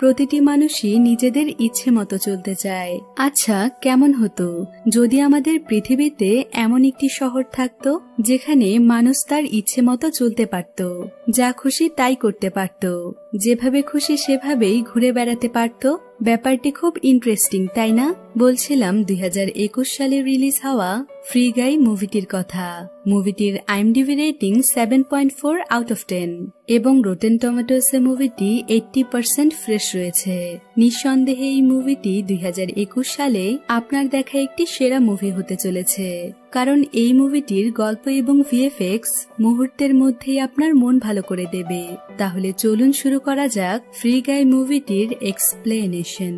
প্রতিটি মানুষই নিজেদের ইচ্ছে মতো চলতে চায়। আচ্ছা, কেমন হতো যদি আমাদের পৃথিবীতে এমন একটি শহর থাকতো যেখানে মানুষ তার ইচ্ছে মতো চলতে পারত, যা খুশি তাই করতে পারত, যেভাবে খুশি সেভাবেই ঘুরে বেড়াতে পারত। ব্যাপারটি খুব ইন্টারেস্টিং, তাই না? বলছিলাম 2021 সালে রিলিজ হওয়া ফ্রি গাই মুভিটির কথা। মুভিটির IMDb রেটিং 7.4 আউট অফ 10 এবং রোটেন টমেটোসে মুভিটি 80% ফ্রেশ রয়েছে। নিঃসন্দেহে এই মুভিটি 2021 সালে আপনার দেখা একটি সেরা মুভি হতে চলেছে, কারণ এই মুভিটির গল্প এবং VFX মুহূর্তের মধ্যেই আপনার মন ভালো করে দেবে। তাহলে চলুন শুরু করা যাক ফ্রি গাই মুভিটির এক্সপ্লেনেশন।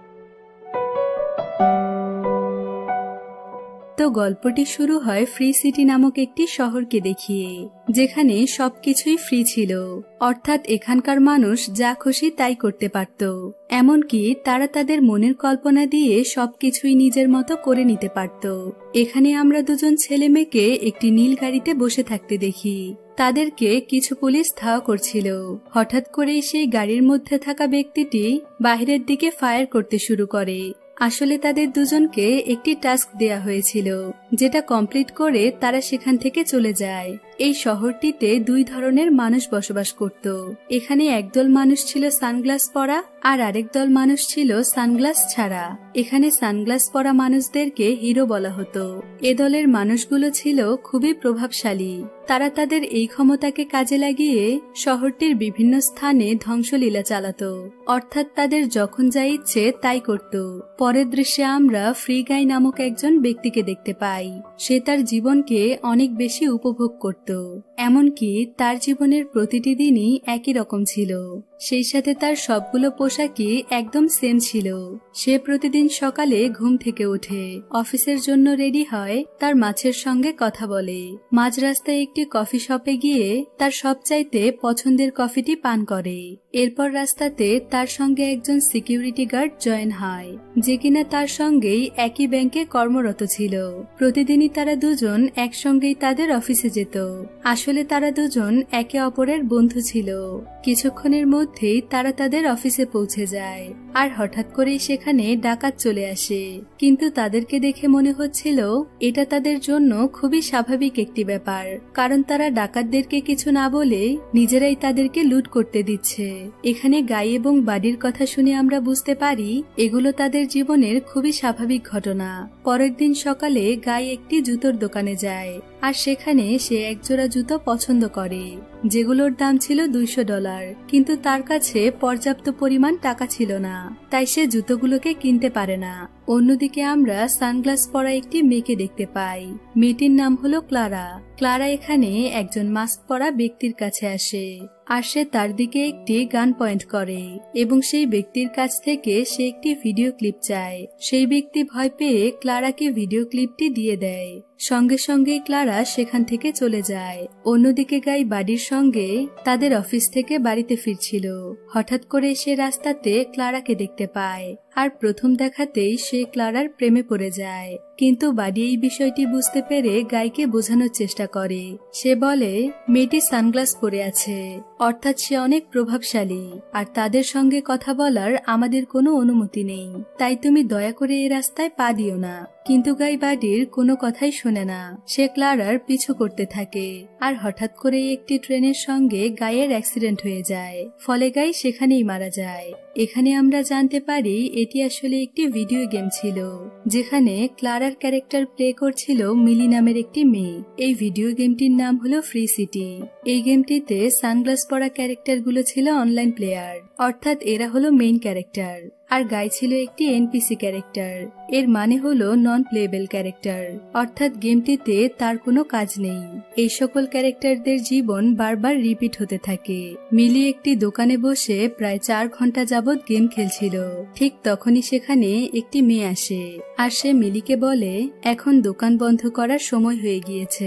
তো গল্পটি শুরু হয় ফ্রি সিটি নামক একটি শহরকে দেখিয়ে, যেখানে সবকিছুই ফ্রি ছিল, অর্থাৎ এখানকার মানুষ যা খুশি তাই করতে পারত। এমনকি তারা তাদের মনের কল্পনা দিয়ে সবকিছুই নিজের মতো করে নিতে পারত। এখানে আমরা দুজন ছেলে মেয়েকে একটি নীল গাড়িতে বসে থাকতে দেখি। তাদেরকে কিছু পুলিশ ধাওয়া করছিল। হঠাৎ করেই সেই গাড়ির মধ্যে থাকা ব্যক্তিটি বাইরের দিকে ফায়ার করতে শুরু করে। আসলে তাদের দুজনকে একটি টাস্ক দেয়া হয়েছিল, যেটা কমপ্লিট করে তারা সেখান থেকে চলে যায়। এই শহরটিতে দুই ধরনের মানুষ বসবাস করত। এখানে একদল মানুষ ছিল সানগ্লাস পরা, আর আরেক দল মানুষ ছিল সানগ্লাস ছাড়া। এখানে সানগ্লাস পরা মানুষদেরকে হিরো বলা হতো। এ দলের মানুষগুলো ছিল খুবই প্রভাবশালী। তারা তাদের এই ক্ষমতাকে কাজে লাগিয়ে শহরটির বিভিন্ন স্থানে ধ্বংসলীলা চালাতো, অর্থাৎ তাদের যখন যা ইচ্ছে তাই করত। পরের দৃশ্যে আমরা ফ্রি গাই নামক একজন ব্যক্তিকে দেখতে পাই। সে তার জীবনকে অনেক বেশি উপভোগ করত, এমনকি তার জীবনের প্রতিটি দিনই একই রকম ছিল। সেই সাথে তার সবগুলো পোশাকই একদম সেম ছিল। সে প্রতিদিন সকালে ঘুম থেকে উঠে অফিসের জন্য রেডি হয়, তার মাছের সঙ্গে কথা বলে, মাঝ রাস্তায় একটি কফি শপে গিয়ে তার সবচাইতে পছন্দের কফিটি পান করে। এরপর রাস্তাতে তার সঙ্গে একজন সিকিউরিটি গার্ড জয়েন হয়, যে কিনা তার সঙ্গেই একই ব্যাংকে কর্মরত ছিল। প্রতিদিনই তারা দুজন একসঙ্গেই তাদের অফিসে যেত। আসলে তারা দুজন একে অপরের বন্ধু ছিল। কিছুক্ষণের মধ্যেই তারা তাদের অফিসে পৌঁছে যায়, আর হঠাৎ করেই সেখানে ডাকাত চলে আসে। কিন্তু তাদেরকে দেখে মনে হচ্ছিল এটা তাদের জন্য খুবই স্বাভাবিক একটি ব্যাপার, কারণ তারা ডাকাতদেরকে কিছু না বলে নিজেরাই তাদেরকে লুট করতে দিচ্ছে। এখানে গাই এবং বাড়ির কথা শুনে আমরা বুঝতে পারি এগুলো তাদের জীবনের খুবই স্বাভাবিক ঘটনা। পরের দিন সকালে গাই একটি জুতোর দোকানে যায়, আর সেখানে সে একজোড়া জুতো পছন্দ করে, যেগুলোর দাম ছিল $200, কিন্তু তার কাছে পর্যাপ্ত পরিমাণ টাকা ছিল না, তাই সে জুতোগুলোকে কিনতে পারে না। অন্যদিকে আমরা সানগ্লাস পরা একটি মেয়েকে দেখতে পাই। মেয়েটির নাম হলো ক্লারা। ক্লারা এখানে একজন মাস্ক পরা ব্যক্তির কাছে আসে, আর সে তার দিকে একটি গান পয়েন্ট করে এবং সেই ব্যক্তির কাছ থেকে সে একটি ভিডিও ক্লিপ চায়। সেই ব্যক্তি ভয় পেয়ে ক্লারাকে ভিডিও ক্লিপটি দিয়ে দেয়। সঙ্গে সঙ্গে ক্লারা সেখান থেকে চলে যায়। অন্যদিকে গাই বাড়ির সঙ্গে তাদের অফিস থেকে বাড়িতে ফিরছিল। হঠাৎ করে সে রাস্তাতে ক্লারাকে দেখতে পায়, আর প্রথম দেখাতেই সে ক্লারার প্রেমে পড়ে যায়। কিন্তু বাড়ি এই বিষয়টি বুঝতে পেরে গাইকে বোঝানোর চেষ্টা করে। সে বলে মেয়েটি সানগ্লাস পরে আছে, অর্থাৎ সে অনেক প্রভাবশালী, আর তাদের সঙ্গে কথা বলার আমাদের কোনো অনুমতি নেই, তাই তুমি দয়া করে এই রাস্তায় পা দিও না। কিন্তু গাই বাড়ির কোনো কথাই শোনে না। সে ক্লারার পিছু করতে থাকে, আর হঠাৎ করে একটি ট্রেনের সঙ্গে গাইয়ের অ্যাক্সিডেন্ট হয়ে যায়, ফলে গাই সেখানেই মারা যায়। এখানে আমরা জানতে পারি এটি আসলে একটি ভিডিও গেম ছিল, যেখানে ক্লারার ক্যারেক্টার প্লে করছিল মিলি নামের একটি মেয়ে। এই ভিডিও গেমটির নাম হলো ফ্রি সিটি। এই গেমটিতে সানগ্লাস পরা ক্যারেক্টারগুলো ছিল অনলাইন প্লেয়ার, অর্থাৎ এরা হলো মেইন ক্যারেক্টার, আর গাই ছিল একটি এনপিসি ক্যারেক্টার। এর মানে হলো নন প্লেয়েবল ক্যারেক্টার, অর্থাৎ গেমটিতে তার কোনো কাজ নেই। এই সকল ক্যারেক্টারদের জীবন বারবার রিপিট হতে থাকে। মিলি একটি দোকানে বসে প্রায় 4 ঘন্টা যাবৎ গেম খেলছিল। ঠিক তখনই সেখানে একটি মেয়ে আসে, আর সে মিলিকে বলে এখন দোকান বন্ধ করার সময় হয়ে গিয়েছে,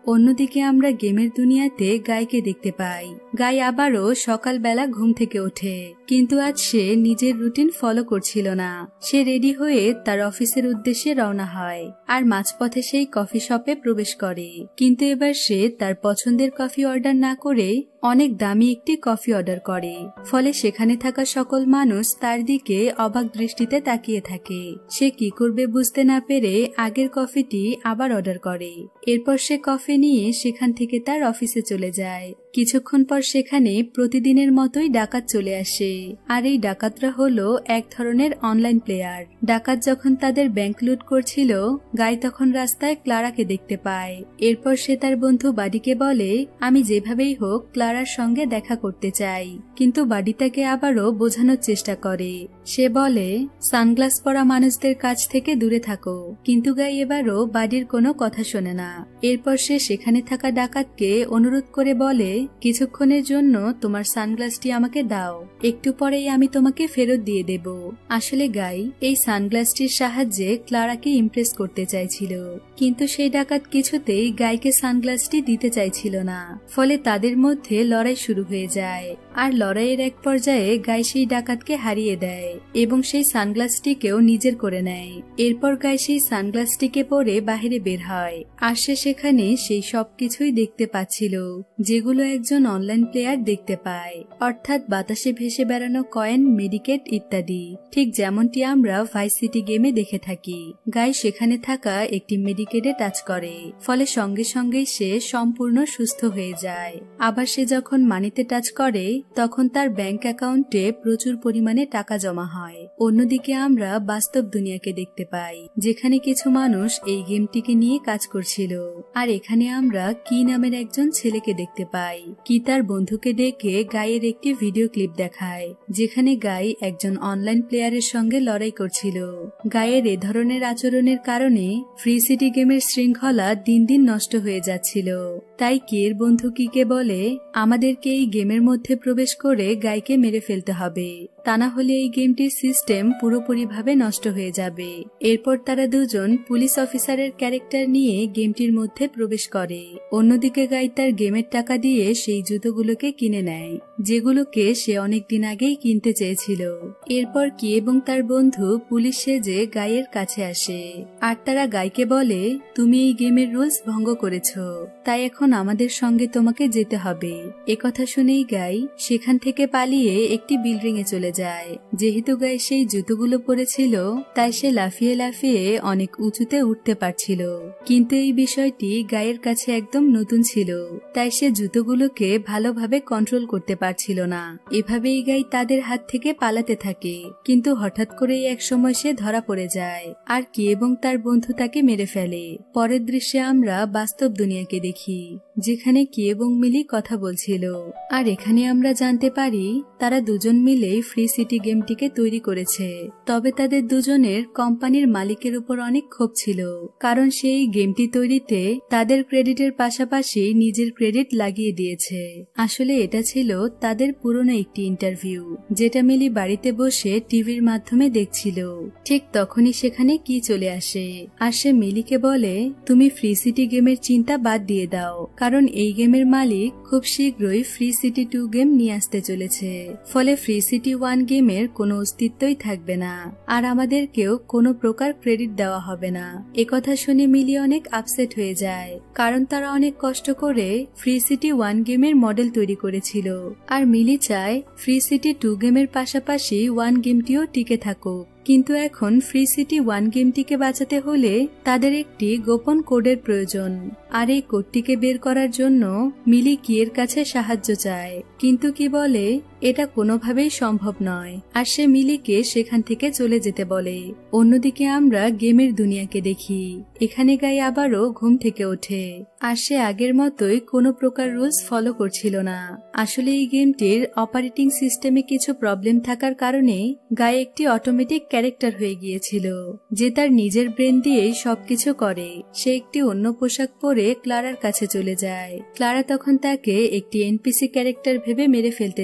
অন্যদিকে আমরা গেমের দুনিয়াতে গাইকে দেখতে পাই। গাই আবারও সকালবেলা ঘুম থেকে ওঠে, কিন্তু আজ সে নিজের রুটিন ফলো করছিল না। সে রেডি হয়ে তার অফিসের উদ্দেশ্যে রওনা হয় আর মাঝপথে সেই কফি শপে প্রবেশ করে। কিন্তু এবার সে তার পছন্দের কফি অর্ডার না করে অনেক দামি একটি কফি অর্ডার করে। ফলে সেখানে থাকা সকল মানুষ তার দিকে অবাক দৃষ্টিতে তাকিয়ে থাকে। সে কি করবে বুঝতে না পেরে আগের কফিটি আবার অর্ডার করে। এরপর সে কফি নিয়ে সেখান থেকে তার অফিসে চলে যায়। কিছুক্ষণ পর সেখানে প্রতিদিনের মতোই ডাকাত চলে আসে। আর এই ডাকাতরা হলো এক ধরনের অনলাইন প্লেয়ার। ডাকাত যখন তাদের ব্যাংক লুট করছিল, গাই তখন রাস্তায় ক্লারাকে দেখতে পায়। এরপর সে তার বন্ধু বাডিকে বলে, আমি যেভাবেই হোক ক্লারার সঙ্গে দেখা করতে চাই। কিন্তু বাডি তাকে আবারও বোঝানোর চেষ্টা করে। সে বলে, সানগ্লাস পরা মানুষদের কাছ থেকে দূরে থাকো। কিন্তু গাই এবারও বাডির কোনো কথা শোনে না। এরপর সে সেখানে থাকা ডাকাতকে অনুরোধ করে বলে, কিছুক্ষণের জন্য তোমার সানগ্লাসটি আমাকে দাও, একটু পরেই আমি তোমাকে ফেরত দিয়ে দেব। আসলে গাই এই সানগ্লাসটির সাহায্যে ক্লারাকে ইমপ্রেস করতে চাইছিল, কিন্তু সেই ডাকাত কিছুতেই গাইকে সানগ্লাসটি দিতে চাইছিল না। ফলে তাদের মধ্যে লড়াই শুরু হয়ে যায়। আর লড়াইয়ের এক পর্যায়ে গাই সেই ডাকাতকে হারিয়ে দেয় এবং সেই সানগ্লাসটিকেও নিজের করে নেয়। এরপর গাই সেই সানগ্লাসটিকে পরে বাহিরে বের হয়। আর সে সেখানে সেই সবকিছুই দেখতে পাচ্ছিল যেগুলো একজন অনলাইন প্লেয়ার দেখতে পায়, অর্থাৎ বাতাসে ভেসে বেড়ানো কয়েন, মেডিকেট ইত্যাদি, ঠিক যেমনটি আমরা ভাইস সিটি গেমে দেখে থাকি। গাই সেখানে থাকা একটি মেডিকেটে টাচ করে, ফলে সঙ্গে সঙ্গেই সে সম্পূর্ণ সুস্থ হয়ে যায়। আবার সে যখন মানিতে টাচ করে তখন তার ব্যাংক অ্যাকাউন্টে প্রচুর পরিমাণে টাকা জমা হয়। অন্যদিকে আমরা বাস্তব দুনিয়াকে দেখতে পাই, যেখানে কিছু মানুষ এই গেমটিকে নিয়ে কাজ করছিল। আর এখানে আমরা কি নামের একজন ছেলেকে দেখতে পাই। কি তার বন্ধুকে ডেকে গাইয়ের একটি ভিডিও ক্লিপ দেখায়, যেখানে গাই একজন অনলাইন প্লেয়ারের সঙ্গে লড়াই করছিল। গাইয়ের এ ধরনের আচরণের কারণে ফ্রি সিটি গেমের শৃঙ্খলা দিন দিন নষ্ট হয়ে যাচ্ছিল। তাই কির বন্ধু কিকে বলে, আমাদেরকে এই গেমের মধ্যে প্রবেশ করে গাইকে মেরে ফেলতে হবে, তা না হলে এই গেমটির সিস্টেম পুরোপুরিভাবে নষ্ট হয়ে যাবে। এরপর তারা দুজন পুলিশ অফিসারের ক্যারেক্টার নিয়ে গেমটির মধ্যে প্রবেশ করে। অন্যদিকে গাই তার গেমের টাকা দিয়ে সেই জুতোগুলোকে কিনে নেয়, যেগুলোকে সে অনেকদিন আগেই কিনতে চেয়েছিল। এরপর কি এবং তার বন্ধু পুলিশ সেজে গাইয়ের কাছে আসে। আর তারা গাইকে বলে, তুমি এই গেমের রুলস ভঙ্গ করেছো, তাই এখন আমাদের সঙ্গে তোমাকে যেতে হবে। একথা শুনেই গাই সেখান থেকে পালিয়ে একটি বিল্ডিং এ চলে যায়। যেহেতু গাই সেই জুতোগুলো পরেছিল, তাই সে লাফিয়ে লাফিয়ে অনেক উঁচুতে উঠতে পারছিল। কিন্তু এই বিষয়টি গাইয়ের কাছে একদম নতুন ছিল, তাই সে জুতোগুলোকে ভালোভাবে কন্ট্রোল করতে পারছিল না। এভাবেই গাই তাদের হাত থেকে পালাতে থাকে। কিন্তু হঠাৎ করেই এক সময় সে ধরা পড়ে যায়, আর কি এবং তার বন্ধু তাকে মেরে ফেলে। পরের দৃশ্যে আমরা বাস্তব দুনিয়াকে দেখি, যেখানে কি এবং মিলি কথা বলছিল। আর এখানে আমরা জানতে পারি তারা দুজন মিলে ফ্রি সিটি গেমটিকে তৈরি করেছে। তবে তাদের দুজনের কোম্পানির মালিকের উপর অনেক ক্ষোভ ছিল, কারণ সেই গেমটি তৈরিতে তাদের ক্রেডিটের পাশাপাশি নিজের ক্রেডিট লাগিয়ে দিয়েছে। আসলে এটা ছিল তাদের পুরনো একটি ইন্টারভিউ, যেটা মিলি বাড়িতে বসে টিভির মাধ্যমে দেখছিল। ঠিক তখনই সেখানে কি চলে আসে, আর সে মিলিকে বলে, তুমি ফ্রি সিটি গেমের চিন্তা বাদ দিয়ে দাও, কারণ এই গেমের মালিক খুব শীঘ্রই ফ্রি সিটি 2 গেম নিয়ে আসতে চলেছে। ফলে ফ্রি সিটি 1 গেমের কোনো অস্তিত্বই থাকবে না, আর আমাদেরকেও কোনো প্রকার ক্রেডিট দেওয়া হবে না। একথা শুনে মিলি অনেক আপসেট হয়ে যায়, কারণ তারা অনেক কষ্ট করে ফ্রি সিটি 1 গেমের মডেল তৈরি করেছিল। আর মিলি চায় ফ্রি সিটি 2 গেমের পাশাপাশি 1 গেমটিও টিকে থাকুক। কিন্তু এখন ফ্রি সিটি 1 গেমটিকে বাঁচাতে হলে তাদের একটি গোপন কোডের প্রয়োজন, আর এই কোডটিকে বের করার জন্য মিলি কিয়ের কাছে সাহায্য চায়। কিন্তু কি বলে এটা কোনোভাবেই সম্ভব নয়, আর সে মিলিকে সেখান থেকে চলে যেতে বলে। অন্যদিকে আমরা গেমের দুনিয়াকে দেখি। এখানে গাই আবারও ঘুম থেকে ওঠে, আর সে আগের মতোই কোনো প্রকার রুলস ফলো করছিল না। আসলে এই গেমটির অপারেটিং সিস্টেমে কিছু প্রবলেম থাকার কারণে গাই একটি অটোমেটিক ক্যারেক্টার হয়ে গিয়েছিল, যে তার নিজের ব্রেন দিয়েই সবকিছু করে। সে একটি অন্য পোশাক পরে ক্লারার কাছে চলে যায়। ক্লারা তখন তাকে একটি এনপিসি ক্যারেক্টার ভেবে মেরে ফেলতে চায়,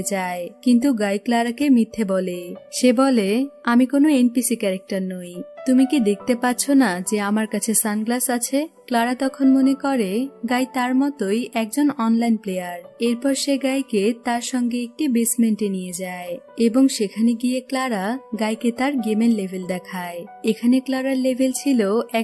কিন্তু গাই ক্লারাকে মিথ্যে বলে। সে বলে, আমি কোনো এনপিসি ক্যারেক্টার নই, তুমি কি দেখতে পাচ্ছ না যে আমার কাছে সানগ্লাস আছে? ক্লারা তখন মনে করে গাই তার মতোই একজন অনলাইন প্লেয়ার। এরপর সে গাইকে তার সঙ্গে একটি বেসমেন্টে নিয়ে যায় এবং সেখানে গিয়ে ক্লারা গাইকে তার গেমের লেভেল দেখায়। এখানে ক্লারার লেভেল ছিল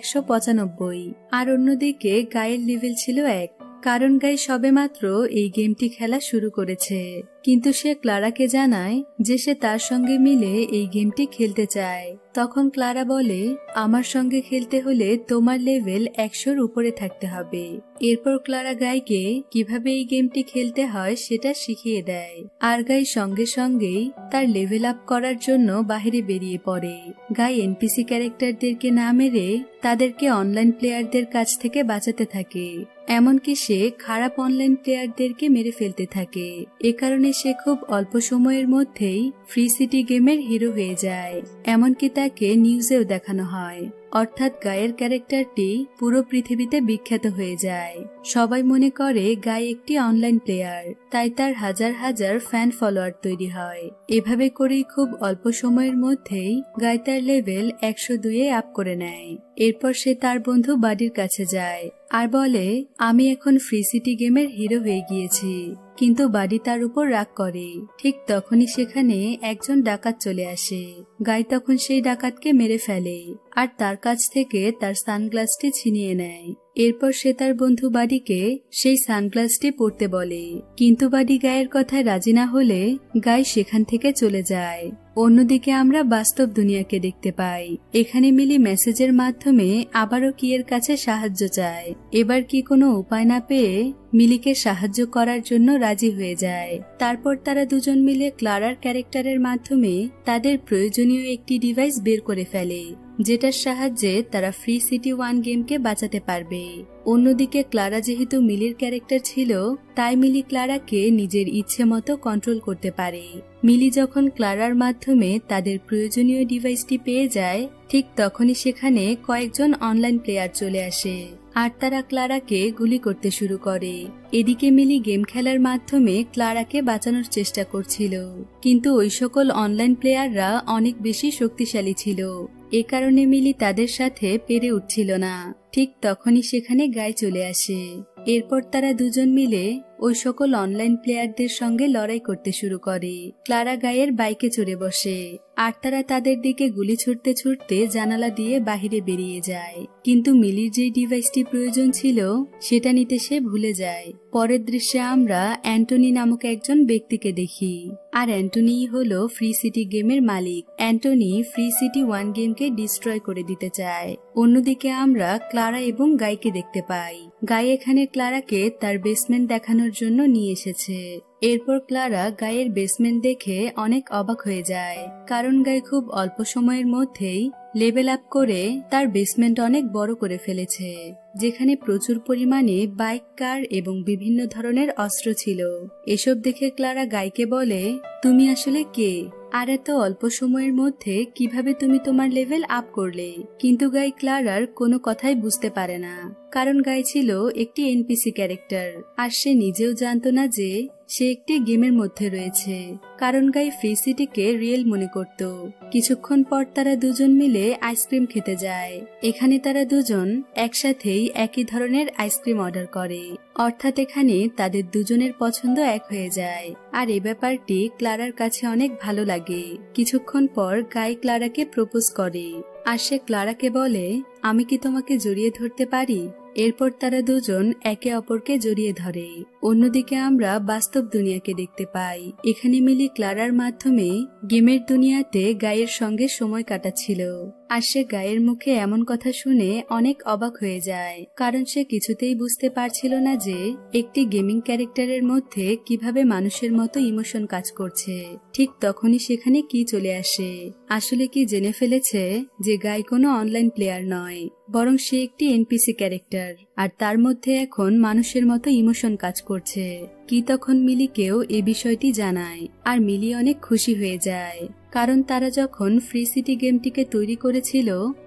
195 আর অন্যদিকে গায়ের লেভেল ছিল 1, কারণ গাই সবেমাত্র এই গেমটি খেলা শুরু করেছে। কিন্তু সে ক্লারাকে জানায় যে সে তার সঙ্গে মিলে এই গেমটি খেলতে চায়। তখন ক্লারা বলে, আমার সঙ্গে খেলতে হলে তোমার লেভেল 100-র উপরে থাকতে হবে। এরপর ক্লারা গাইকে কিভাবে এই গেমটি খেলতে হয় সেটা শিখিয়ে দেয়, আর গাই সঙ্গে সঙ্গেই তার লেভেল আপ করার জন্য বাইরে বেরিয়ে পড়ে। গাই এনপিসি ক্যারেক্টারদেরকে না মেরে তাদেরকে অনলাইন প্লেয়ারদের কাছ থেকে বাঁচাতে থাকে। এমনকি সে খারাপ অনলাইন প্লেয়ারদেরকে মেরে ফেলতে থাকে। এ কারণে সে খুব অল্প সময়ের মধ্যেই ফ্রি সিটি গেমের হিরো হয়ে যায়। এমনকি তাকে নিউজেও দেখানো হয়, অর্থাৎ গায়ের ক্যারেক্টারটি পুরো পৃথিবীতে বিখ্যাত হয়ে যায়। সবাই মনে করে গাই একটি অনলাইন প্লেয়ার, তাই তার হাজার হাজার ফ্যান ফলোয়ার তৈরি হয়। এভাবে করেই খুব অল্প সময়ের মধ্যেই গাই তার লেভেল 102-এ আপ করে নেয়। এরপর সে তার বন্ধু বাডির কাছে যায় আর বলে, আমি এখন ফ্রি সিটি গেমের হিরো হয়ে গিয়েছি। কিন্তু বাডি তার উপর রাগ করে। ঠিক তখনই সেখানে একজন ডাকাত চলে আসে। গাই তখন সেই ডাকাতকে মেরে ফেলে আর তার কাছ থেকে তার সানগ্লাসটি ছিনিয়ে নেয়। এরপর সে তার বন্ধু বাডিকে সেই সানগ্লাসটি পরতে বলে, কিন্তু বাডি গায়ের কথায় রাজি না হলে গাই সেখান থেকে চলে যায়। অন্যদিকে আমরা বাস্তব দুনিয়াকে দেখতে পাই। এখানে মিলি মেসেজের মাধ্যমে আবারও কিয়ের কাছে সাহায্য চায়। এবার কি কোনো উপায় না পেয়ে মিলিকে সাহায্য করার জন্য রাজি হয়ে যায়। তারপর তারা দুজন মিলে ক্লারার ক্যারেক্টারের মাধ্যমে তাদের প্রয়োজনীয় একটি ডিভাইস বের করে ফেলে, যেটার সাহায্যে তারা ফ্রি সিটি 1 গেমকে বাঁচাতে পারবে। অন্যদিকে ক্লারা যেহেতু মিলির ক্যারেক্টার ছিল, তাই মিলি ক্লারাকে নিজের ইচ্ছে মতো কন্ট্রোল করতে পারে। মিলি যখন ক্লারার মাধ্যমে তাদের প্রয়োজনীয় ডিভাইসটি পেয়ে যায়, ঠিক তখনই সেখানে কয়েকজন অনলাইন প্লেয়ার চলে আসে আর তারা ক্লারাকে গুলি করতে শুরু করে। এদিকে মিলি গেম খেলার মাধ্যমে ক্লারাকে বাঁচানোর চেষ্টা করছিল, কিন্তু ওই সকল অনলাইন প্লেয়াররা অনেক বেশি শক্তিশালী ছিল। এ কারণে মিলি তাদের সাথে পেরে উঠছিল না। ঠিক তখনই সেখানে গাই চলে আসে। এরপর তারা দুজন মিলে ওই সকল অনলাইন প্লেয়ারদের সঙ্গে লড়াই করতে শুরু করে। ক্লারা গায়ের বাইকে চড়ে বসে আর তারা তাদের দিকে গুলি ছুটতে ছুটতে জানালা দিয়ে বাহিরে বেরিয়ে যায়। কিন্তু মিলির যে ডিভাইসটি প্রয়োজন ছিল সেটা নিতে সে ভুলে যায়। পরের দৃশ্যে আমরা অ্যান্টনি নামক একজন ব্যক্তিকে দেখি, আর অ্যান্টনি হলো ফ্রি সিটি গেমের মালিক। অ্যান্টনি ফ্রি সিটি 1 গেমকে ডিস্ট্রয় করে দিতে চায়। অন্যদিকে আমরা ক্লারা এবং গাইকে দেখতে পাই। গাই এখানে ক্লারাকে তার বেসমেন্ট দেখানোর জন্য নিয়ে এসেছে। এরপর ক্লারা গায়ের বেসমেন্ট দেখে অনেক অবাক হয়ে যায়, কারণ গাই খুব অল্প সময়ের মধ্যেই লেভেল আপ করে তার বেসমেন্ট অনেক বড় করে ফেলেছে, যেখানে প্রচুর পরিমাণে বাইক, কার এবং বিভিন্ন ধরনের অস্ত্র ছিল। এসব দেখে ক্লারা গাইকে বলে, তুমি আসলে কে, আর এত অল্প সময়ের মধ্যে কিভাবে তুমি তোমার লেভেল আপ করলে? কিন্তু গাই ক্লারার কোনো কথাই বুঝতে পারে না, কারণ গাই ছিল একটি এনপিসি ক্যারেক্টার আর সে নিজেও জানতো না যে সে একটি গেমের মধ্যে রয়েছে, কারণ গাই ফ্রি সিটিকে রিয়েল মনে করত। কিছুক্ষণ পর তারা দুজন মিলে আইসক্রিম খেতে যায়। এখানে তারা দুজন একসাথেই একই ধরনের আইসক্রিম অর্ডার করে, অর্থাৎ এখানে তাদের দুজনের পছন্দ এক হয়ে যায়। আর এই ব্যাপারটি ক্লারার কাছে অনেক ভালো লাগে। কিছুক্ষণ পর গাই ক্লারাকে প্রপোজ করে আর সে ক্লারাকে বলে, আমি কি তোমাকে জড়িয়ে ধরতে পারি? এরপর তারা দুজন একে অপরকে জড়িয়ে ধরে। অন্যদিকে আমরা বাস্তব দুনিয়াকে দেখতে পাই। এখানে মিলি ক্লারার মাধ্যমে গেমের দুনিয়াতে গায়ের সঙ্গে সময় কাটাচ্ছিল, আর সে গায়ের মুখে এমন কথা শুনে অনেক অবাক হয়ে যায়, কারণ সে কিছুতেই বুঝতে পারছিল না যে একটি গেমিং ক্যারেক্টারের মধ্যে কিভাবে মানুষের মতো ইমোশন কাজ করছে। ঠিক তখনই সেখানে কি চলে আসে। আসলে কি জেনে ফেলেছে যে গাই কোনো অনলাইন প্লেয়ার নয়, বরং সে একটি এনপিসি ক্যারেক্টার, আর তার মধ্যে এখন মানুষের মতো ইমোশন কাজ করছে। কি তখন মিলিকেও এই বিষয়টি জানায়, আর মিলি অনেক খুশি হয়ে যায়, কারণ তারা যখন ফ্রি সিটি গেমটিকে তৈরি করেছিল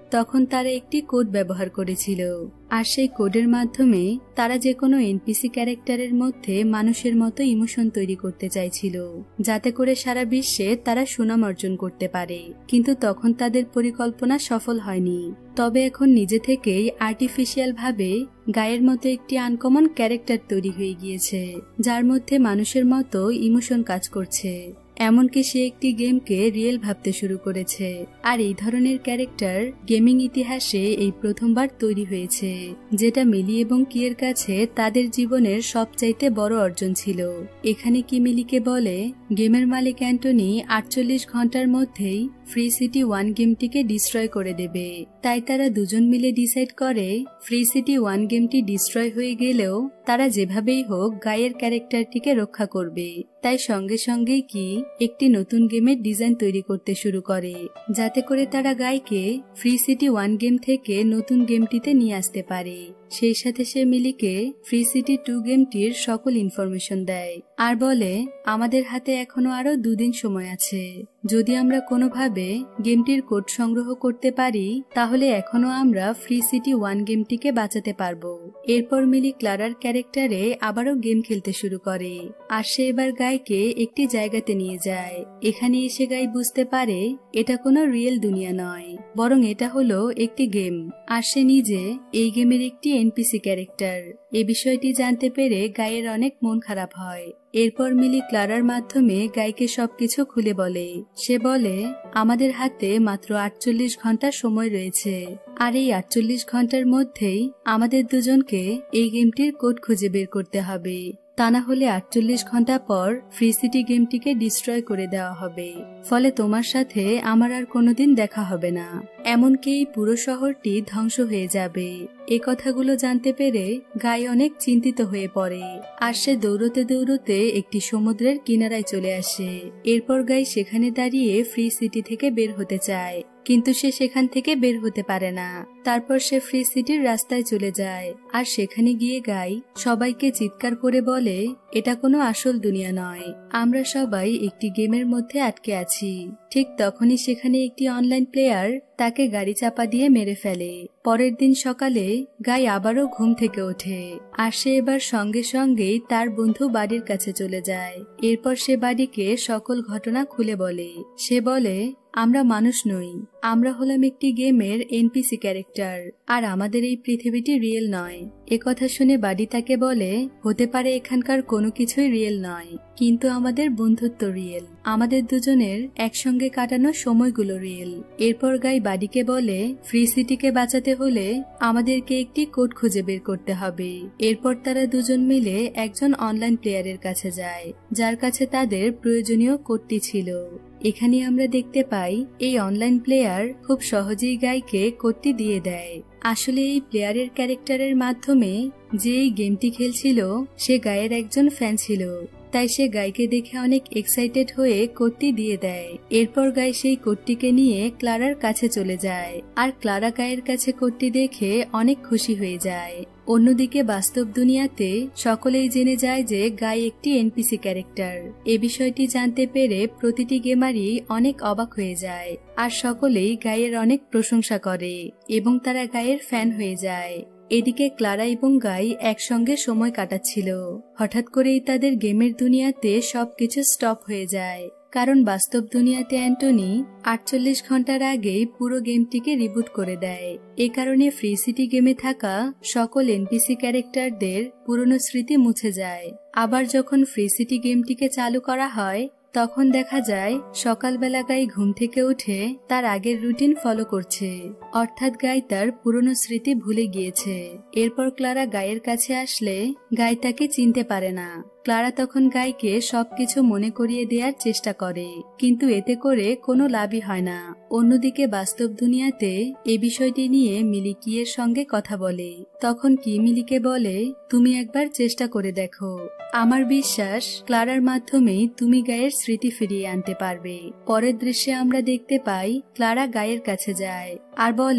তখন তারা একটি কোড ব্যবহার করেছিল, আর সেই কোডের মাধ্যমে তারা যে কোনো এনপিসি ক্যারেক্টারের মধ্যে মানুষের মতো ইমোশন তৈরি করতে চাইছিল, যাতে করে সারা বিশ্বে তারা সুনাম অর্জন করতে পারে। কিন্তু তখন তাদের পরিকল্পনা সফল হয়নি। তবে এখন নিজে থেকেই আর্টিফিশিয়াল ভাবে গায়ের মতো একটি আনকমন ক্যারেক্টার তৈরি হয়ে গিয়েছে, যার মধ্যে মানুষের মতো ইমোশন কাজ করছে। এমনকি সে একটি গেমকে রিয়েল ভাবতে শুরু করেছে। আর এই ধরনের ক্যারেক্টার গেমিং ইতিহাসে এই প্রথমবার তৈরি হয়েছে, যেটা মিলি এবং কিয়ের কাছে তাদের জীবনের সবচাইতে বড় অর্জন ছিল। এখানে কি মিলিকে বলে গেমের মালিক অ্যান্টনি 48 ঘন্টার মধ্যেই ফ্রি সিটি 1 গেমটিকে ডিস্ট্রয় করে দেবে। তাই তারা দুজন মিলে ডিসাইড করে ফ্রি সিটি 1 গেমটি ডিস্ট্রয় হয়ে গেলেও তারা যেভাবেই হোক গায়ের ক্যারেক্টারটিকে রক্ষা করবে। তাই সঙ্গে সঙ্গেই কি একটি নতুন গেমের ডিজাইন তৈরি করতে শুরু করে, যাতে করে তারা গাইকে ফ্রি সিটি 1 গেম থেকে নতুন গেমটিতে নিয়ে আসতে পারে। সেই সাথে সে মিলিকে ফ্রি সিটি 2 গেমটির সকল ইনফরমেশন দেয় আর বলে আমাদের হাতে এখনো আরো 2 দিন সময় আছে। যদি আমরা কোনোভাবে গেমটির কোড সংগ্রহ করতে পারি তাহলে এখনো আমরা ফ্রি সিটি 1 গেমটিকে বাঁচাতে পারবো। এরপর মিলি ক্লারার ক্যারেক্টারে আবারও গেম খেলতে শুরু করে, আর সে এবার গাইকে একটি জায়গাতে নিয়ে যায়। এখানে এসে গাই বুঝতে পারে এটা কোনো রিয়েল দুনিয়া নয়, বরং এটা হলো একটি গেম, আর সে নিজে এই গেমের একটি এনপিসি ক্যারেক্টার। এ বিষয়টি জানতে পেরে গায়ের অনেক মন খারাপ হয়। এরপর মিলি ক্লারার মাধ্যমে গাইকে সবকিছু খুলে বলে। সে বলে আমাদের হাতে মাত্র 48 ঘন্টা সময় রয়েছে, আর এই 48 ঘন্টার মধ্যেই আমাদের দুজনকে এই গেমটির কোড খুঁজে বের করতে হবে। তা না হলে 48 ঘন্টা পর ফ্রি সিটি গেমটিকে ডিস্ট্রয় করে দেওয়া হবে, ফলে তোমার সাথে আমার আর কোনোদিন দেখা হবে না, এমনকি এই পুরো শহরটি ধ্বংস হয়ে যাবে। এই কথাগুলো জানতে পেরে গাই অনেক চিন্তিত হয়ে পড়ে, আর সে দৌড়তে দৌড়তে একটি সমুদ্রের কিনারায় চলে আসে। এরপর গাই সেখানে দাঁড়িয়ে ফ্রি সিটি থেকে বের হতে চায়, কিন্তু সে সেখান থেকে বের হতে পারে না। তারপর সে ফ্রি সিটির রাস্তায় চলে যায়, আর সেখানে গিয়ে গাই সবাইকে চিৎকার করে বলে এটা কোনো আসল দুনিয়া নয়, আমরা সবাই একটি গেমের মধ্যে আটকে আছি। ঠিক তখনই সেখানে একটি অনলাইন প্লেয়ার তাকে গাড়ি চাপা দিয়ে মেরে ফেলে। পরের দিন সকালে গাই আবারও ঘুম থেকে ওঠে, আর সে এবার সঙ্গে সঙ্গেই তার বন্ধু বাড়ির কাছে চলে যায়। এরপর সে বাড়িকে সকল ঘটনা খুলে বলে। সে বলে আমরা মানুষ নই, আমরা হলাম একটি গেমের এনপিসি ক্যারেক্টার, আর আমাদের এই পৃথিবীটি রিয়েল নয়। কথা শুনে বাড়ি তাকে বলে হতে পারে এখানকার কোনো কিছুই রিয়েল নয়, কিন্তু আমাদের বন্ধুত্ব রিয়েল, আমাদের দুজনের একসঙ্গে কাটানো সময়গুলো রিয়েল। এরপর গাই বাড়িকে বলে ফ্রি সিটিকে বাঁচাতে হলে আমাদেরকে একটি কোড খুঁজে বের করতে হবে। এরপর তারা দুজন মিলে একজন অনলাইন প্লেয়ারের কাছে যায়, যার কাছে তাদের প্রয়োজনীয় কোডটি ছিল। এখানে আমরা দেখতে পাই এই অনলাইন প্লেয়ার খুব সহজেই গাইকে কোডটি দিয়ে দেয়। আসলে এই প্লেয়ারের ক্যারেক্টারের মাধ্যমে যে এই গেমটি খেলছিল সে গায়ের একজন ফ্যান ছিল, তাই সে গাইকে দেখে অনেক এক্সাইটেড হয়ে কোডটি দিয়ে দেয়। এরপর গাই সেই কোডটিকে নিয়ে ক্লারার কাছে চলে যায়, আর ক্লারা গায়ের কাছে কোডটি দেখে অনেক খুশি হয়ে যায়। অন্যদিকে বাস্তব দুনিয়াতে সকলেই জেনে যায় যে গাই একটি এনপিসি ক্যারেক্টার। এ বিষয়টি জানতে পেরে প্রতিটি গেমারই অনেক অবাক হয়ে যায়, আর সকলেই গায়ের অনেক প্রশংসা করে এবং তারা গায়ের ফ্যান হয়ে যায়। এদিকে ক্লারা এবং গাই একসঙ্গে সময় কাটাচ্ছিল। হঠাৎ করেই তাদের গেমের দুনিয়াতে সবকিছু স্টপ হয়ে যায়, কারণ বাস্তব দুনিয়াতে অ্যান্টনি 48 ঘন্টার আগেই পুরো গেমটিকে রিবুট করে দেয়। এ কারণে ফ্রি সিটি গেমে থাকা সকল এনপিসি ক্যারেক্টারদের পুরনো স্মৃতি মুছে যায়। আবার যখন ফ্রি সিটি গেমটিকে চালু করা হয় তখন দেখা যায় সকালবেলা গাই ঘুম থেকে উঠে তার আগের রুটিন ফলো করছে, অর্থাৎ গাই তার পুরনো স্মৃতি ভুলে গিয়েছে। এরপর ক্লারা গায়ের কাছে আসলে গাই তাকে চিনতে পারে না। ক্লারা তখন গাইকে সবকিছু মনে করিয়ে দেওয়ার চেষ্টা করে, কিন্তু এতে করে কোনো লাভই হয় না। অন্যদিকে বাস্তব দুনিয়াতে এই বিষয়টি নিয়ে মিলি কিয়ের সঙ্গে কথা বলে। তখন কি মিলিকে বলে তুমি একবার চেষ্টা করে দেখো, আমার বিশ্বাস ক্লারার মাধ্যমেই তুমি গায়ের স্মৃতি ফিরিয়ে আনতে পারবে। পরের দৃশ্যে আমরা দেখতে পাই ক্লারা গায়ের কাছে যায় আর বলে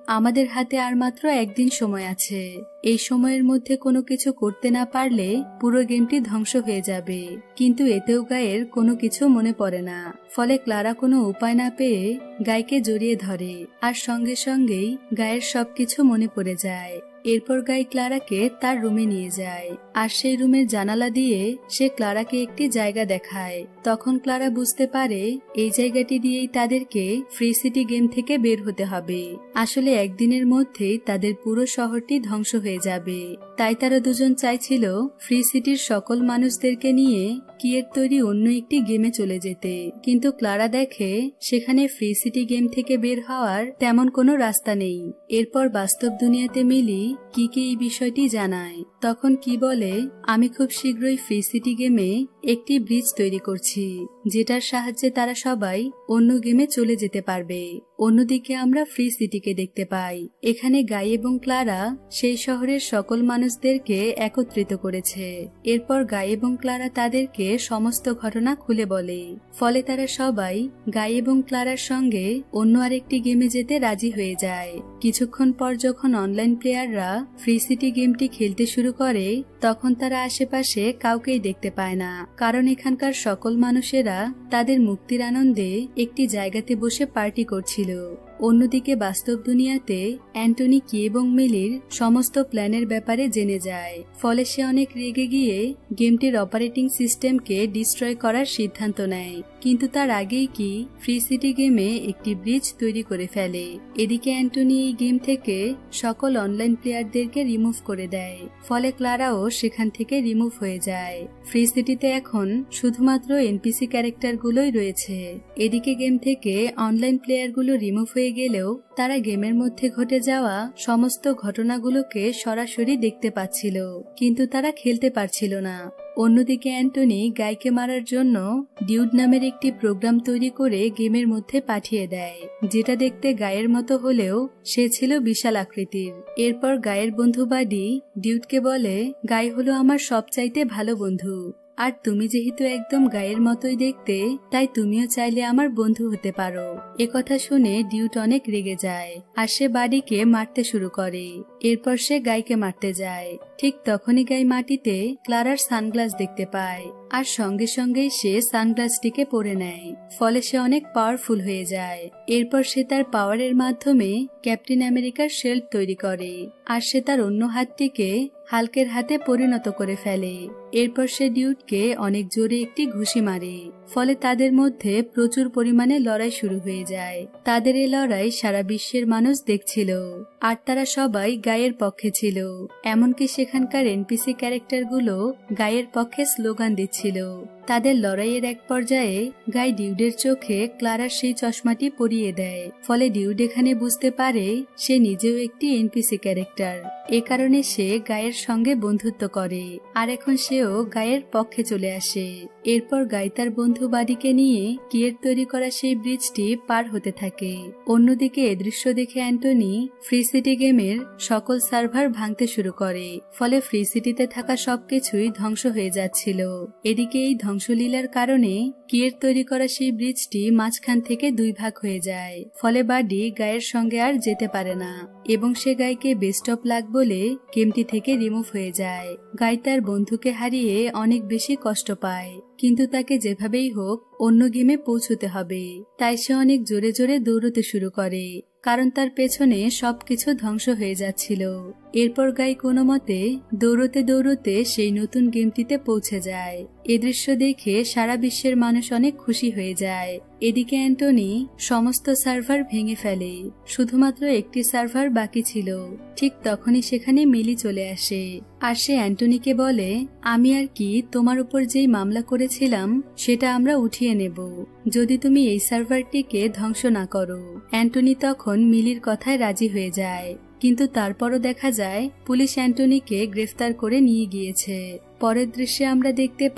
আমাদের হাতে আর মাত্র একদিন সময় আছে। এই সময়ের মধ্যে কোনো কিছু করতে না পারলে পুরো গেমটি ধ্বংস হয়ে যাবে। কিন্তু এতেও গায়ের কোনো কিছু মনে পড়ে না। ফলে ক্লারা কোনো উপায় না পেয়ে গাইকে জড়িয়ে ধরে, আর সঙ্গে সঙ্গেই গায়ের সবকিছু মনে পড়ে যায়। এরপর গাই ক্লারাকে তার রুমে নিয়ে যায়, আর সেই রুমের জানালা দিয়ে সে ক্লারাকে একটি জায়গা দেখায়। তখন ক্লারা বুঝতে পারে এই জায়গাটি দিয়েই তাদেরকে ফ্রি সিটি গেম থেকে বের হতে হবে। আসলে একদিনের মধ্যেই তাদের পুরো শহরটি ধ্বংস হয়ে যাবে। তাই তারা দুজন চাইছিল ফ্রি সিটির সকল মানুষদেরকে নিয়ে কিয়ের তৈরি অন্য একটি গেমে চলে যেতে। কিন্তু ক্লারা দেখে সেখানে ফ্রি সিটি গেম থেকে বের হওয়ার তেমন কোনো রাস্তা নেই। এরপর বাস্তব দুনিয়াতে মিলি কিকে এই বিষয়টি জানায়। তখন কি বলে, আমি খুব শীঘ্রই ফ্রি সিটি গেমে একটি ব্রিজ তৈরি করছি, যেটার সাহায্যে তারা সবাই অন্য গেমে চলে যেতে পারবে। অন্যদিকে আমরা ফ্রি সিটিকে দেখতে পাই। এখানে গাই এবং ক্লারা সেই শহরের সকল মানুষদেরকে একত্রিত করেছে। এরপর গাই এবং ক্লারা তাদেরকে সমস্ত ঘটনা খুলে বলে। ফলে তারা সবাই গাই এবং ক্লারার সঙ্গে অন্য আরেকটি গেমে যেতে রাজি হয়ে যায়। কিছুক্ষণ পর যখন অনলাইন প্লেয়াররা ফ্রি সিটি গেমটি খেলতে শুরু করে, তখন তারা আশেপাশে কাউকেই দেখতে পায় না, কারণ এখানকার সকল মানুষেরা তাদের মুক্তির আনন্দে একটি জায়গাতে বসে পার্টি করছিল। অন্যদিকে বাস্তব দুনিয়াতে অ্যান্টনি কি এবং মিলির সমস্ত প্ল্যানের ব্যাপারে জেনে যায়। ফলে সে অনেক রেগে গিয়ে গেমটির অপারেটিং সিস্টেমকে ডিস্ট্রয় করার সিদ্ধান্ত নেয়। কিন্তু তার আগেই কি ফ্রি সিটি গেমে একটি ব্রিজ তৈরি করে ফেলে। এদিকে অ্যান্টনি এই গেম থেকে সকল অনলাইন প্লেয়ারদেরকে রিমুভ করে দেয়। ফলে ক্লারাও সেখান থেকে রিমুভ হয়ে যায়। ফ্রি সিটিতে এখন শুধুমাত্র এনপিসি ক্যারেক্টারগুলোই রয়েছে। এদিকে গেম থেকে অনলাইন প্লেয়ারগুলো রিমুভ হয়ে গেলেও তারা গেমের মধ্যে ঘটে যাওয়া সমস্ত ঘটনাগুলোকে সরাসরি দেখতে পাচ্ছিল, কিন্তু তারা খেলতে পারছিল না। অন্যদিকে অ্যান্টনি গাইকে মারার জন্য ডিউড নামের একটি প্রোগ্রাম তৈরি করে গেমের মধ্যে পাঠিয়ে দেয়, যেটা দেখতে গায়ের মতো হলেও সে ছিল বিশাল আকৃতির। এরপর গায়ের বন্ধু বাডি ডিউডকে বলে, গাই হলো আমার সবচাইতে ভালো বন্ধু, আর তুমি যেহেতু একদম গায়ের মতোই দেখতে, তাই তুমিও চাইলে আমার বন্ধু হতে পারো। একথা শুনে ডিউড অনেক রেগে যায়, আর সে বাডিকে মারতে শুরু করে। এরপর সে গাইকে মারতে যায়। ঠিক তখনই গাই মাটিতে ক্লারার সানগ্লাস দেখতে পায়, আর সঙ্গে সঙ্গেই সে সানগ্লাসটিকে পরে নেয়। ফলে সে অনেক পাওয়ারফুল হয়ে যায়। এরপর সে তার পাওয়ারের মাধ্যমে ক্যাপ্টেন আমেরিকার শেল্ড তৈরি করে, আর সে তার অন্য হাতটিকে হাল্কের হাতে পরিণত করে ফেলে। এরপর সে ডিউডকে অনেক জোরে একটি ঘুষি মারে। ফলে তাদের মধ্যে প্রচুর পরিমাণে লড়াই শুরু হয়ে যায়। তাদের এই লড়াই সারা বিশ্বের মানুষ দেখছিল, আর তারা সবাই গায়ের পক্ষে ছিল। এমনকি সেখানকার এনপিসি ক্যারেক্টারগুলো গায়ের পক্ষে স্লোগান দিচ্ছিল। তাদের লড়াইয়ের এক পর্যায়ে গাই ডিউডের চোখে ক্লারার সেই চশমাটি পরিয়ে দেয়। ফলে ডিউড এখানে বুঝতে পারে সে নিজেও একটি এনপিসি ক্যারেক্টার। এ কারণে সে গায়ের সঙ্গে বন্ধুত্ব করে, আর এখন সেও গায়ের পক্ষে চলে আসে। এরপর গাই তার বন্ধু বাডিকে নিয়ে কিয়ের তৈরি করা সেই ব্রিজটি পার হতে থাকে। অন্যদিকে এ দৃশ্য দেখে অ্যান্টনি ফ্রি সিটি গেমের সকল সার্ভার ভাঙতে শুরু করে। ফলে ফ্রি সিটিতে থাকা সবকিছুই ধ্বংস হয়ে যাচ্ছিল। এদিকে এই ধ্বংসলীলার কারণে কিয়ের তৈরি করা সেই ব্রিজটি মাঝখান থেকে দুই ভাগ হয়ে যায়। ফলে বাডি গায়ের সঙ্গে আর যেতে পারে না, এবং সে গাইকে বেস্ট অফ লাক বলে গেমটি থেকে রিমুভ হয়ে যায়। গাই তার বন্ধুকে হারিয়ে অনেক বেশি কষ্ট পায়, কিন্তু তাকে যেভাবেই হোক অন্য গেমে পৌঁছতে হবে। তাই সে অনেক জোরে জোরে দৌড়তে শুরু করে, কারণ তার পেছনে সবকিছু ধ্বংস হয়ে যাচ্ছিল। এরপর গাই কোনো মতে দৌড়তে দৌড়তে সেই নতুন গেমটিতে পৌঁছে যায়। এ দৃশ্য দেখে সারা বিশ্বের মানুষ অনেক খুশি হয়ে যায়। এদিকে অ্যান্টনি সমস্ত সার্ভার ভেঙে ফেলে, শুধুমাত্র একটি সার্ভার বাকি ছিল। ঠিক তখনই সেখানে মিলি চলে আসে, আর সে অ্যান্টনিকে বলে, আমি আর কি তোমার উপর যেই মামলা করেছিলাম সেটা আমরা উঠিয়ে নেব, যদি তুমি এই সার্ভারটিকে ধ্বংস না করো। অ্যান্টনি তখন মিলির কথায় রাজি হয়ে যায়, কিন্তু তারপরও দেখা যায় পুলিশ অ্যান্টনিকে গ্রেফতার করে নিয়ে গিয়েছে। পরের দৃশ্যে আমরা দেখতে পাই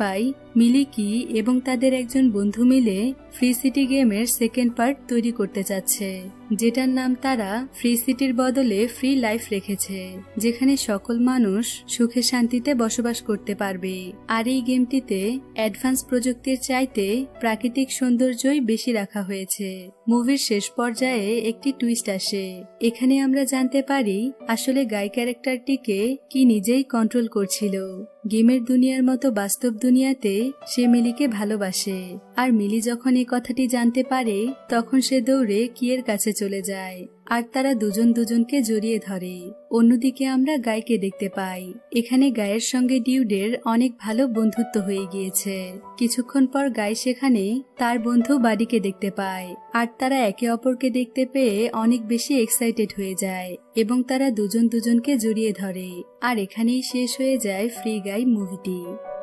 মিলিকি এবং তাদের একজন বন্ধু মিলে ফ্রি সিটি গেমের সেকেন্ড পার্ট তৈরি করতে চাচ্ছে, যেটার নাম তারা ফ্রি সিটির বদলে ফ্রি লাইফ রেখেছে, যেখানে সকল মানুষ সুখে শান্তিতে বসবাস করতে পারবে। আর এই গেমটিতে অ্যাডভান্স প্রযুক্তির চাইতে প্রাকৃতিক সৌন্দর্যই বেশি রাখা হয়েছে। মুভির শেষ পর্যায়ে একটি টুইস্ট আসে। এখানে আমরা জানতে পারি আসলে গাই ক্যারেক্টারটিকে কি নিজেই কন্ট্রোল করছিল। গেমের দুনিয়ার মতো বাস্তব দুনিয়াতে সে মিলিকে ভালোবাসে, আর মিলি যখন এই কথাটি জানতে পারে তখন সে দৌড়ে কিয়ের কাছে চলে যায়, আর তারা দুজন দুজনকে জড়িয়ে ধরে। অন্যদিকে আমরা গাইকে দেখতে পাই। এখানে গায়ের সঙ্গে ডিউডের অনেক ভালো বন্ধুত্ব হয়ে গিয়েছে। কিছুক্ষণ পর গাই সেখানে তার বন্ধু বাডিকে দেখতে পায়, আর তারা একে অপরকে দেখতে পেয়ে অনেক বেশি এক্সাইটেড হয়ে যায় এবং তারা দুজন দুজনকে জড়িয়ে ধরে। আর এখানেই শেষ হয়ে যায় ফ্রি গাই মুভিটি।